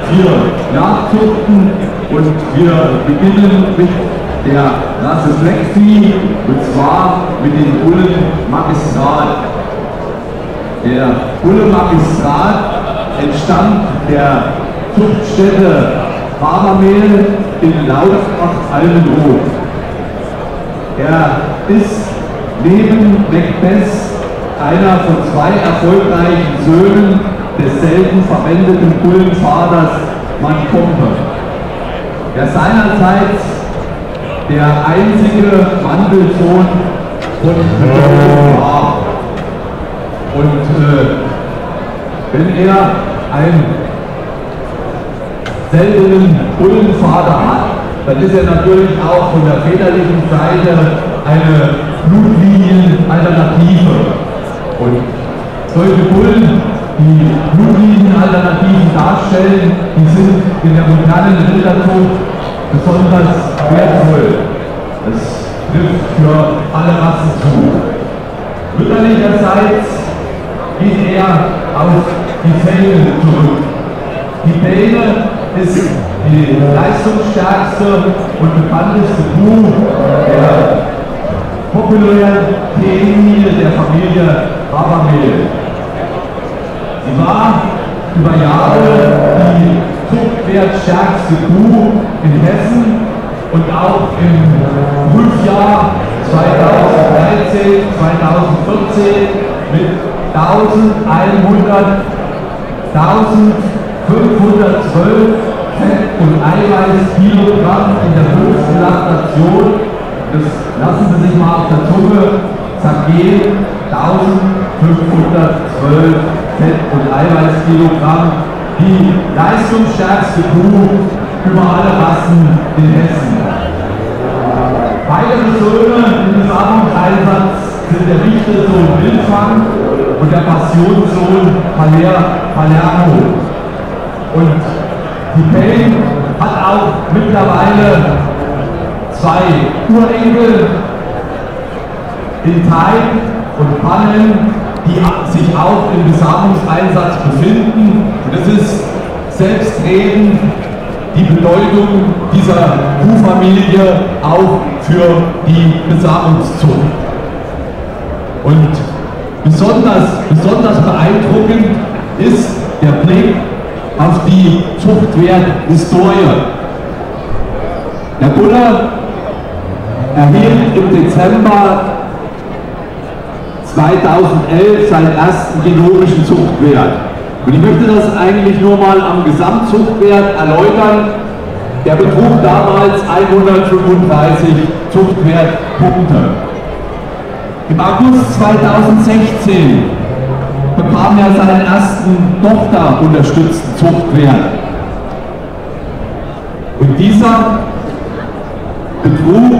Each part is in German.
4 Jagdzuchten und wir beginnen mit der Rasse Flexi und zwar mit dem Bullen Magistrat. Der Bulle Magistrat entstammt der Zuchtstätte Habermehl in Lausbach-Almenrot. Er ist neben Macbeth einer von 2 erfolgreichen Söhnen des selten verwendeten Bullenvaters Montcombe, der seinerzeit der einzige Wandelsohn von Bedeutung war. Und wenn er einen seltenen Bullenvater hat, dann ist er natürlich auch von der väterlichen Seite eine Blutlinienalternative. Und solche Bullen, die Blutlinienalternativen darstellen, die sind in der modernen Rinderzucht besonders wertvoll. Das trifft für alle Rassen zu. Mütterlicherseits geht er auf die Fänge zurück. Die Mähne ist die leistungsstärkste und bekannteste Kuh der populären Linie der Familie Habermehl. Sie war über Jahre die zuchtwertstärkste Kuh in Hessen und auch im Prüfjahr 2013, 2014 mit 1512 Fett- und Eiweiß-Kilogramm in der höchsten Laktation. Das lassen Sie sich mal auf der Zunge zergehen. 1512 Fett- und Eiweißkilogramm. Die leistungsstärkste Kuh über alle Rassen in Hessen. Weitere Söhne im Besatzungseinsatz sind der Richtersohn Wildfang und der Passionssohn Palermo. Und die Payne hat auch mittlerweile 2 Urenkel in Teig und Pannen, die sich auch im Besamungseinsatz befinden. Und das ist selbstredend die Bedeutung dieser Kuhfamilie auch für die Besamungszucht. Und besonders beeindruckend ist der Blick auf die Zuchtwerthistorie. Der Bulle erhielt im Dezember 2011 seinen ersten genomischen Zuchtwert. Und ich möchte das eigentlich nur mal am Gesamtzuchtwert erläutern. Der betrug damals 135 Zuchtwertpunkte. Im August 2016 bekam er seinen ersten tochterunterstützten Zuchtwert. Und dieser betrug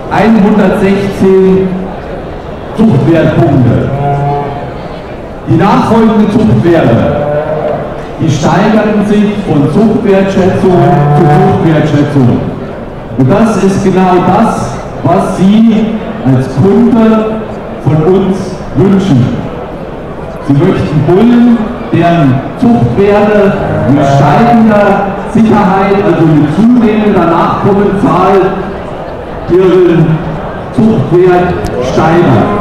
116 Zuchtwertpunkte. Die nachfolgenden Zuchtwerte, die steigerten sich von Zuchtwertschätzung zu Zuchtwertschätzung. Und das ist genau das, was Sie als Kunde von uns wünschen. Sie möchten Bullen, deren Zuchtwerte mit steigender Sicherheit, also mit zunehmender Nachkommenzahl, ihren Zuchtwert steigern.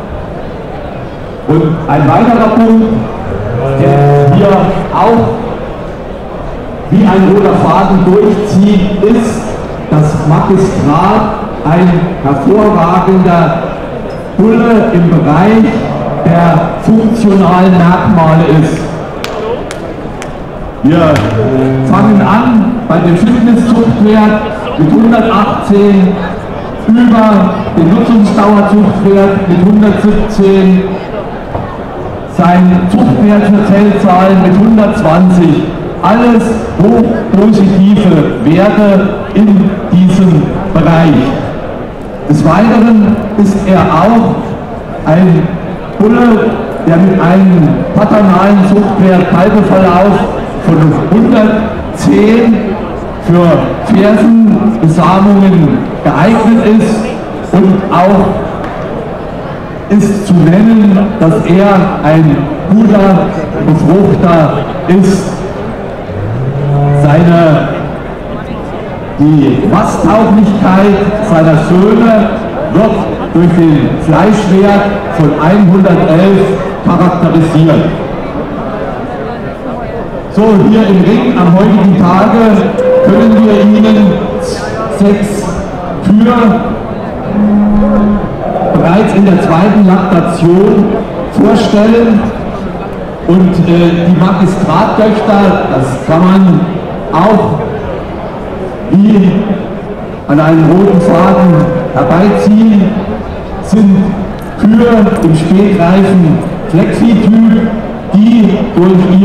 Und ein weiterer Punkt, der hier auch wie ein roter Faden durchzieht, ist, dass Magistrat ein hervorragender Bulle im Bereich der funktionalen Merkmale ist. Wir fangen an bei dem Fitnesszuchtwert mit 118, über den Nutzungsdauerzuchtwert mit 117, sein Zuchtwert für Zellzahlen mit 120. Alles hochpositive Werte in diesem Bereich. Des Weiteren ist er auch ein Bulle, der mit einem paternalen Zuchtwert Kalbeverlauf von 110 für Fersenbesamungen geeignet ist und auch ist zu nennen, dass er ein guter Befruchter ist. Die Masttauglichkeit seiner Söhne wird durch den Fleischwert von 111 charakterisiert. So, hier im Ring am heutigen Tage können wir Ihnen 6 Kühe bereits in der zweiten Laktation vorstellen. Und die Magistrattöchter, das kann man auch wie an einem roten Faden herbeiziehen, sind Kühe im spätreifen Flexi-Typ, die durch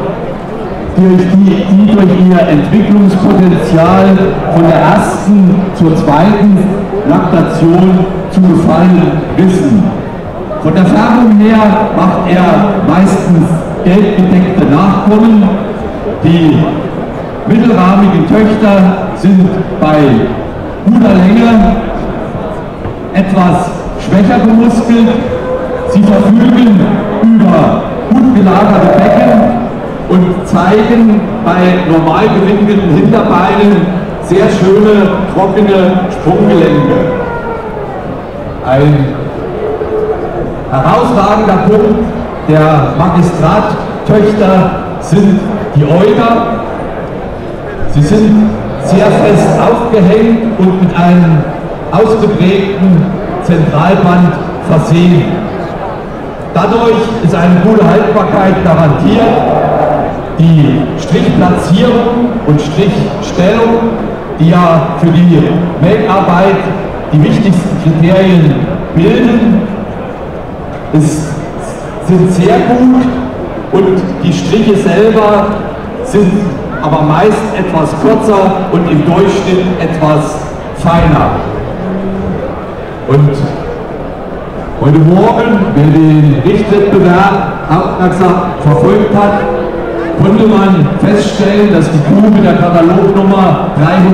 ihr Entwicklungspotenzial von der ersten zur zweiten Laktation zu gefallen wissen. Von der Färbung her macht er meistens gelbgedeckte Nachkommen. Die mittelrahmigen Töchter sind bei guter Länge etwas schwächer gemuskelt. Sie verfügen über gut gelagerte Becken und zeigen bei normal gewinkelten Hinterbeinen sehr schöne, trockene Sprunggelenke. Ein herausragender Punkt der Magistrattöchter sind die Euter. Sie sind sehr fest aufgehängt und mit einem ausgeprägten Zentralband versehen. Dadurch ist eine gute Haltbarkeit garantiert. Die Strichplatzierung und Strichstellung, die ja für die Melkarbeit die wichtigsten Kriterien bilden, sind sehr gut und die Striche selber sind aber meist etwas kürzer und im Durchschnitt etwas feiner. Und heute Morgen, wer den Richtwettbewerb aufmerksam verfolgt hat, konnte man feststellen, dass die Kuh mit der Katalognummer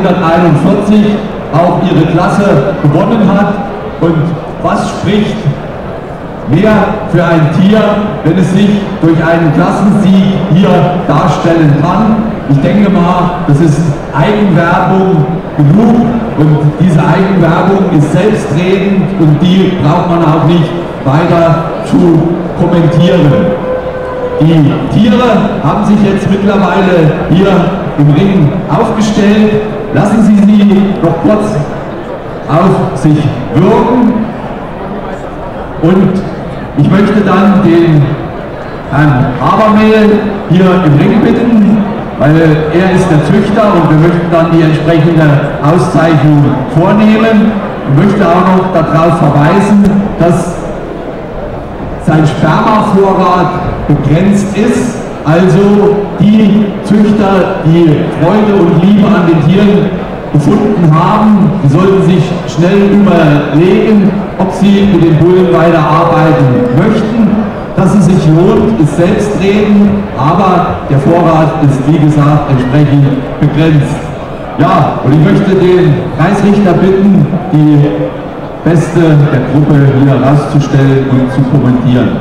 341 auch ihre Klasse gewonnen hat. Und was spricht mehr für ein Tier, wenn es sich durch einen Klassensieg hier darstellen kann? Ich denke mal, das ist Eigenwerbung genug und diese Eigenwerbung ist selbstredend und die braucht man auch nicht weiter zu kommentieren. Die Tiere haben sich jetzt mittlerweile hier im Ring aufgestellt. Lassen Sie sie noch kurz auf sich wirken. Und ich möchte dann den Herrn Habermehl hier im Ring bitten, weil er ist der Züchter und wir möchten dann die entsprechende Auszeichnung vornehmen. Ich möchte auch noch darauf verweisen, dass sein Spermavorrat begrenzt ist. Also die Züchter, die Freude und Liebe an den Tieren gefunden haben, die sollten sich schnell überlegen, ob sie mit den Bullen weiterarbeiten möchten. Dass es sich lohnt, ist selbstredend, aber der Vorrat ist wie gesagt entsprechend begrenzt. Ja, und ich möchte den Preisrichter bitten, die Beste der Gruppe hier rauszustellen und zu kommentieren.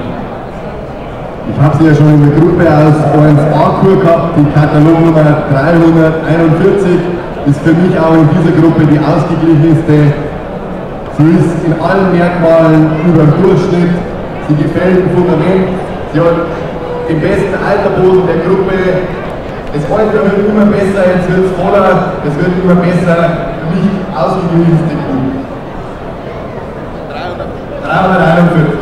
Ich habe sie ja schon in der Gruppe aus OMV-Kur gehabt, die Katalognummer 341 ist für mich auch in dieser Gruppe die ausgeglichenste. Sie ist in allen Merkmalen über dem Durchschnitt, sie gefällt im Fundament, sie hat den besten Alterboden der Gruppe. Das Alter wird immer besser, jetzt wird es voller, es wird immer besser, nicht ausgeglichenste Gruppe. 341.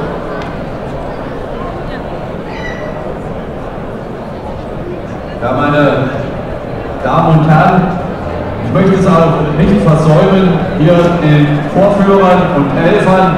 Ja, meine Damen und Herren, ich möchte es auch nicht versäumen, hier den Vorführern und Helfern,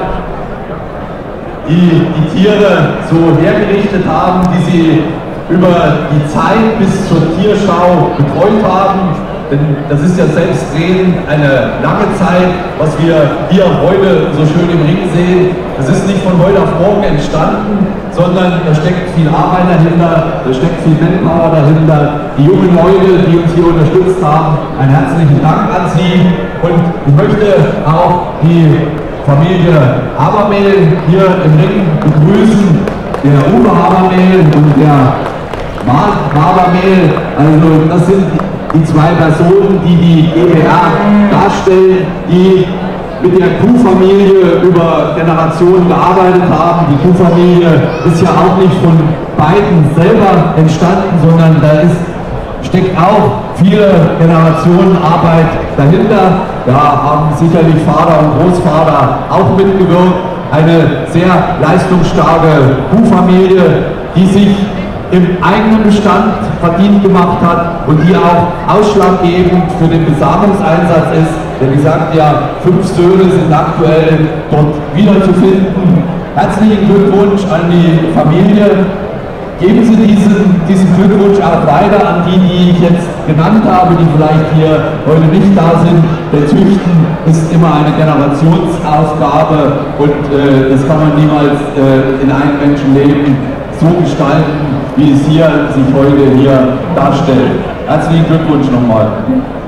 die die Tiere so hergerichtet haben, die sie über die Zeit bis zur Tierschau betreut haben. Denn das ist ja selbstredend eine lange Zeit, was wir hier heute so schön im Ring sehen. Das ist nicht von heute auf morgen entstanden, sondern da steckt viel Arbeit dahinter, da steckt viel Manpower dahinter. Die jungen Leute, die uns hier unterstützt haben, einen herzlichen Dank an Sie. Und ich möchte auch die Familie Habermehl hier im Ring begrüßen. Der Uwe Habermehl und der Marc Habermehl, also das sind die zwei Personen, die die GbR darstellen, die mit der Kuhfamilie über Generationen gearbeitet haben. Die Kuhfamilie ist ja auch nicht von beiden selber entstanden, sondern da steckt auch viele Generationen Arbeit dahinter. Da haben sicherlich Vater und Großvater auch mitgewirkt. Eine sehr leistungsstarke Kuhfamilie, die sich im eigenen Bestand verdient gemacht hat und die auch ausschlaggebend für den Besamungseinsatz ist. Denn wie gesagt, ja, 5 Söhne sind aktuell dort wiederzufinden. Herzlichen Glückwunsch an die Familie. Geben Sie diesen Glückwunsch auch weiter an die ich jetzt genannt habe, die vielleicht hier heute nicht da sind. Denn Züchten ist immer eine Generationsaufgabe und das kann man niemals in einem Menschenleben so gestalten, wie es sich heute hier darstellt. Herzlichen Glückwunsch nochmal.